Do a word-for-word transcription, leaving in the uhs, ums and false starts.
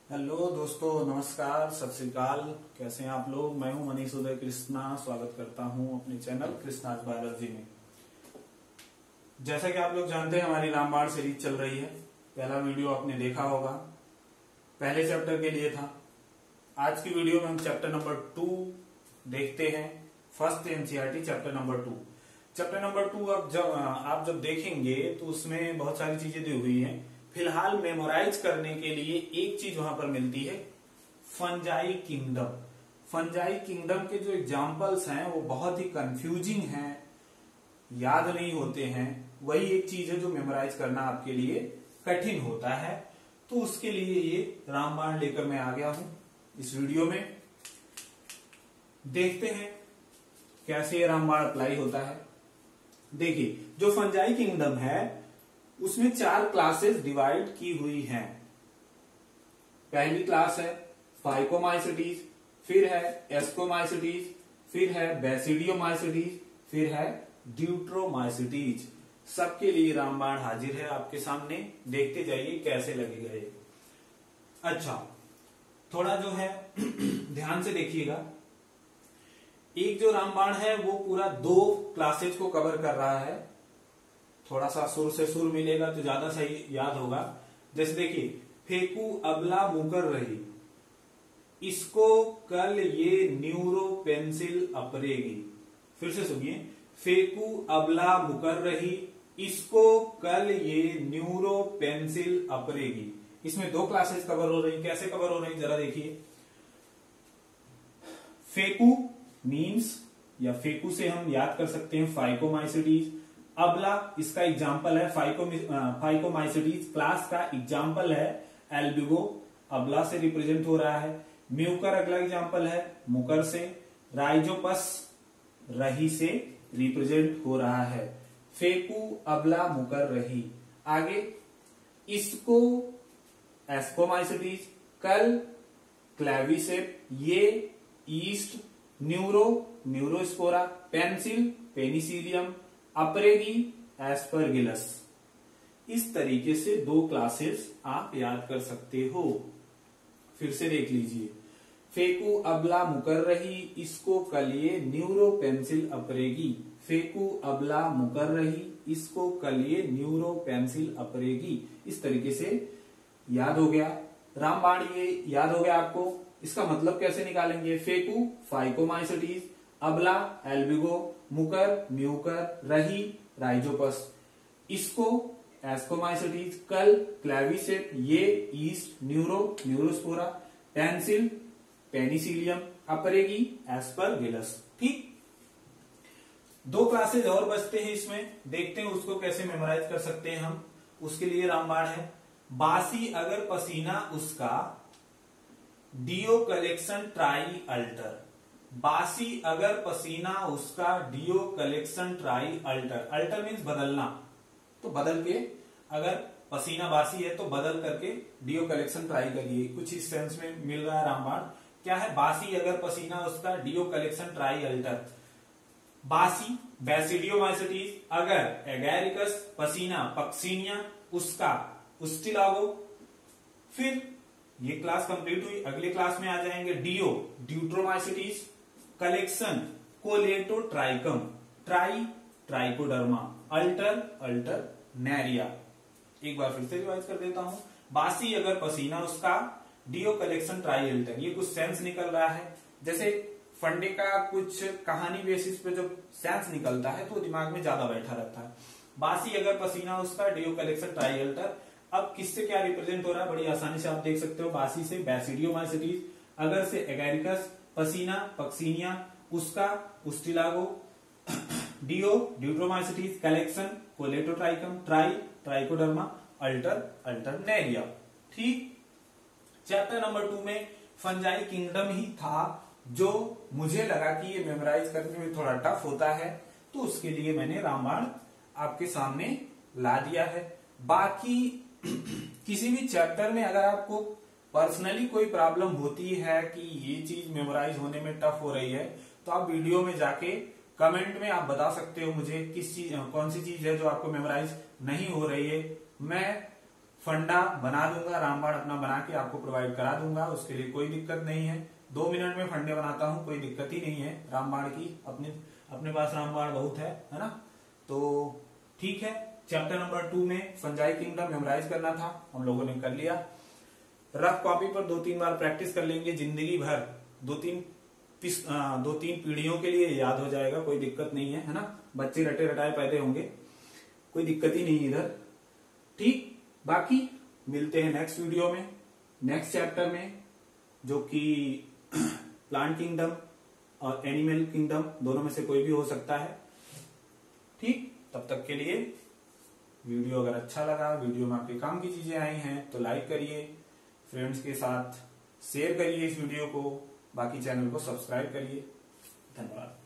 Hello दोस्तों, नमस्कार, सत श्री अकाल। कैसे हैं आप लोग? मैं हूं मनीष उदय कृष्णा। स्वागत करता हूं अपने चैनल कृष्णाज बायोलॉजी में। जैसा कि आप लोग जानते हैं, हमारी रामबाण सीरीज चल रही है। पहला वीडियो आपने देखा होगा, पहले चैप्टर के लिए था। आज की वीडियो में हम चैप्टर नंबर टू देखते हैं। First NCERT chapter number two. Chapter number two अब जब आप जब देखेंगे तो उसमें बहुत सारी चीजें दी हुई हैं। फिलहाल मेमोराइज करने के लिए एक चीज वहां पर मिलती है, फंजाई किंगडम। फंजाई किंगडम के जो एग्जाम्पल्स हैं वो बहुत ही कंफ्यूजिंग हैं, याद नहीं होते हैं। वही एक चीज है जो मेमोराइज करना आपके लिए कठिन होता है। तो उसके लिए ये रामबाण लेकर मैं आ गया हूं इस वीडियो में। देखते हैं कैसे ये रामबाण अप्लाई होता है। देखिए, जो फंजाई किंगडम है उसमें चार क्लासेस डिवाइड की हुई हैं। पहली क्लास है फाइकोमाइसिटीज, फिर है एस्कोमाइसिटीज, फिर है बेसिडियोमाइसिटीज, फिर है ड्यूट्रोमाइसिटीज। सबके लिए रामबाण हाजिर है आपके सामने। देखते जाइए कैसे लगेगा ये। अच्छा, थोड़ा जो है ध्यान से देखिएगा। एक जो रामबाण है वो पूरा दो क्लासेज को कवर कर रहा है। थोड़ा सा सुर से सुर मिलेगा तो ज्यादा सही याद होगा। जैसे देखिए, फेकू अबला मुकर रही, इसको कल ये न्यूरो पेंसिल अपरेगी। फिर से सुनिए, फेकू अबला मुकर रही, इसको कल ये न्यूरो पेंसिल अपरेगी। इसमें दो क्लासेस कवर हो रही। कैसे कवर हो रही जरा देखिए। फेकू मीन्स या फेकू से हम याद कर सकते हैं फाइकोमाइसिटीज। अबला इसका एग्जाम्पल है, फाइको फाइकोमाइसिटीज क्लास का एग्जाम्पल है एल्बिगो, अबला से रिप्रेजेंट हो रहा है। म्यूकर अगला एग्जाम्पल है मुकर से। राइजोपस रही से रिप्रेजेंट हो रहा है। फेकू अबला मुकर रही। आगे इसको एस्कोमाइसिटीज, कल क्लेविसेप, ये yeast, neuro neurospora, pencil penicillium, अपरेगी एस्परगिलस। इस तरीके से दो क्लासेस आप याद कर सकते हो। फिर से देख लीजिए, फेकू अबला मुकर रही, इसको कल ये न्यूरो पेंसिल अपरेगी। फेकू अबला मुकर रही, इसको कल ये न्यूरो पेंसिल अपरेगी। इस तरीके से याद हो गया रामबाण। ये याद हो गया आपको। इसका मतलब कैसे निकालेंगे? फेकू फाइकोमाइसिटीज, अबला एल्बिगो, मुकर म्यूकर, रही राइजोपस, इसको एस्कोमाइसिटीज, कल क्लेविसेप, ये yeast, neuro neurospora, pencil penicillium, अपरेगी एस्परगिलस। ठीक, दो क्लासेज और बचते हैं इसमें। देखते हैं उसको कैसे मेमोराइज कर सकते हैं हम। उसके लिए रामबाण है, बासी अगर पसीना उसका, डियो कलेक्शन ट्राई अल्टर। बासी अगर पसीना उसका, deo collection try alter. Alter means बदलना, तो बदल के, अगर पसीना बासी है तो बदल करके डियो कलेक्शन ट्राई करिए। कुछ इस सेंस में मिल रहा है रामबाण। क्या है? बासी अगर पसीना उसका, डियो कलेक्शन ट्राई अल्टर। बासी बेसिडियोमाइसिटीज, अगर एगैरिकस पसीना, पक्सीनिया उसका, उस्टिलागो। फिर ये क्लास कंप्लीट हुई। अगले क्लास में आ जाएंगे deo deuteromycetes, collection colletotrichum, try trichoderma, alter alternaria. एक बार फिर से रिवाइज कर देता हूं। बासी अगर पसीना उसका, डियो कलेक्शन ट्राई अल्टर। ये कुछ सेंस निकल रहा है। जैसे फंडे का कुछ कहानी बेसिस पे जब सेंस निकलता है तो दिमाग में ज्यादा बैठा रहता है। बासी अगर पसीना उसका, डियो कलेक्शन ट्राई अल्टर। अब किससे क्या रिप्रेजेंट हो रहा है? बड़ी आसानी से आप देख सकते हो। बासी से बेसिडियोमाइसिटीज, अगर से एगैरिकस पसीना, पक्सीनिया उसका, ustilago, deo deuteromycetes, collection colletotrichum, try trichoderma, alter alternaria. ठीक, चैप्टर नंबर टू में फंजाई किंगडम ही था जो मुझे लगा कि ये मेमोराइज करने में थोड़ा टफ होता है, तो उसके लिए मैंने रामबाण आपके सामने ला दिया है। बाकी किसी भी चैप्टर में अगर आपको पर्सनली कोई प्रॉब्लम होती है कि ये चीज मेमोराइज होने में टफ हो रही है, तो आप वीडियो में जाके कमेंट में आप बता सकते हो मुझे किस चीज, कौन सी चीज है जो आपको मेमोराइज नहीं हो रही है। मैं फंडा बना दूंगा, रामबाण अपना बना के आपको प्रोवाइड करा दूंगा, उसके लिए कोई दिक्कत नहीं है। दो मिनट में फंडे बनाता हूं, कोई दिक्कत ही नहीं है रामबाण की, अपने अपने पास रामबाण बहुत है है ना। तो ठीक है, चैप्टर नंबर टू में फंजाई किंगडम मेमोराइज करना था, हम लोगों ने कर लिया। रफ कॉपी पर दो तीन बार प्रैक्टिस कर लेंगे, जिंदगी भर दो तीन पिस, आ, दो तीन पीढ़ियों के लिए याद हो जाएगा, कोई दिक्कत नहीं है है ना। बच्चे रटे रटाए पैदे होंगे, कोई दिक्कत ही नहीं इधर। ठीक, बाकी मिलते हैं नेक्स्ट वीडियो में, नेक्स्ट चैप्टर में, जो कि प्लांट किंगडम और एनिमल किंगडम दोनों में से कोई भी हो सकता है। ठीक, तब तक के लिए वीडियो अगर अच्छा लगा, वीडियो में आपके काम की चीजें आई हैं तो लाइक करिए, फ्रेंड्स के साथ शेयर करिए इस वीडियो को, बाकी चैनल को सब्सक्राइब करिए। धन्यवाद।